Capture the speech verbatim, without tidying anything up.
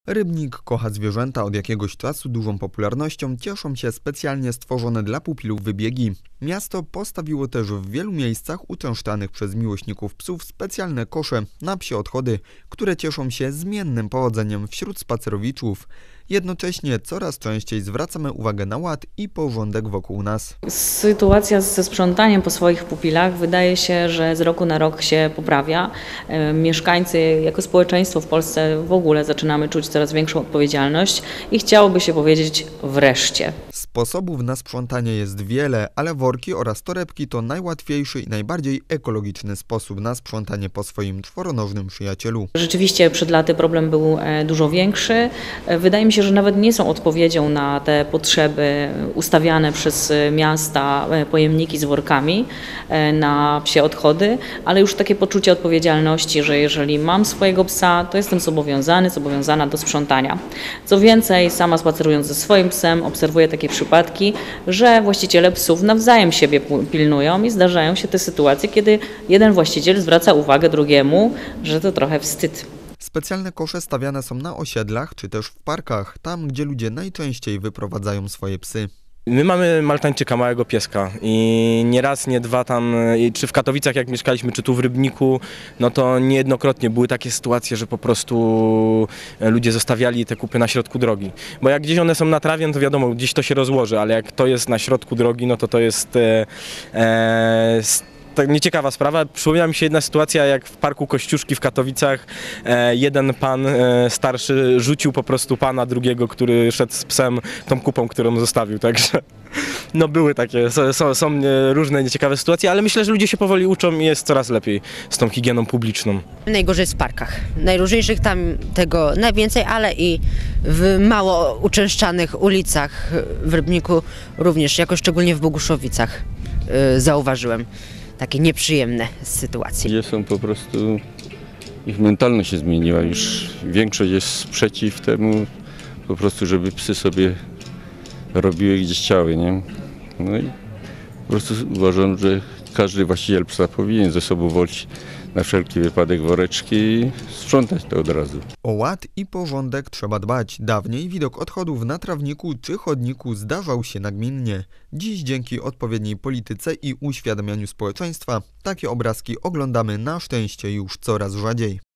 Rybnik kocha zwierzęta, od jakiegoś czasu dużą popularnością cieszą się specjalnie stworzone dla pupilów wybiegi. Miasto postawiło też w wielu miejscach uczęszczanych przez miłośników psów specjalne kosze na psie odchody, które cieszą się zmiennym powodzeniem wśród spacerowiczów. Jednocześnie coraz częściej zwracamy uwagę na ład i porządek wokół nas. Sytuacja ze sprzątaniem po swoich pupilach wydaje się, że z roku na rok się poprawia. Mieszkańcy jako społeczeństwo w Polsce w ogóle zaczynamy czuć coraz większą odpowiedzialność i chciałoby się powiedzieć wreszcie. Sposobów na sprzątanie jest wiele, ale worki oraz torebki to najłatwiejszy i najbardziej ekologiczny sposób na sprzątanie po swoim czworonożnym przyjacielu. Rzeczywiście przed laty problem był dużo większy. Wydaje mi się, że nawet nie są odpowiedzią na te potrzeby ustawiane przez miasta pojemniki z workami na psie odchody, ale już takie poczucie odpowiedzialności, że jeżeli mam swojego psa, to jestem zobowiązany, zobowiązana do sprzątania. Co więcej, sama spacerując ze swoim psem obserwuję takie przypadki, że właściciele psów nawzajem siebie pilnują i zdarzają się te sytuacje, kiedy jeden właściciel zwraca uwagę drugiemu, że to trochę wstyd. Specjalne kosze stawiane są na osiedlach czy też w parkach, tam gdzie ludzie najczęściej wyprowadzają swoje psy. My mamy Maltańczyka, małego pieska i nie raz, nie dwa tam, czy w Katowicach jak mieszkaliśmy, czy tu w Rybniku, no to niejednokrotnie były takie sytuacje, że po prostu ludzie zostawiali te kupy na środku drogi. Bo jak gdzieś one są na trawie, no to wiadomo, gdzieś to się rozłoży, ale jak to jest na środku drogi, no to to jest e, e, tak nieciekawa sprawa. Przypomniała mi się jedna sytuacja, jak w parku Kościuszki w Katowicach e, jeden pan e, starszy rzucił po prostu pana drugiego, który szedł z psem tą kupą, którą zostawił, także no były takie, są, są różne nieciekawe sytuacje, ale myślę, że ludzie się powoli uczą i jest coraz lepiej z tą higieną publiczną. Najgorzej jest w parkach. Najróżniejszych tam tego najwięcej, ale i w mało uczęszczanych ulicach w Rybniku również, jako szczególnie w Boguszowicach yy, zauważyłem takie nieprzyjemne sytuacje. Ludzie są po prostu, ich mentalność się zmieniła, już większość jest przeciw temu, po prostu żeby psy sobie robiły gdzie chciały, nie? No i po prostu uważam, że każdy właściciel psa powinien ze sobą wozić na wszelki wypadek woreczki i sprzątać to od razu. O ład i porządek trzeba dbać. Dawniej widok odchodów na trawniku czy chodniku zdarzał się nagminnie. Dziś dzięki odpowiedniej polityce i uświadamianiu społeczeństwa takie obrazki oglądamy na szczęście już coraz rzadziej.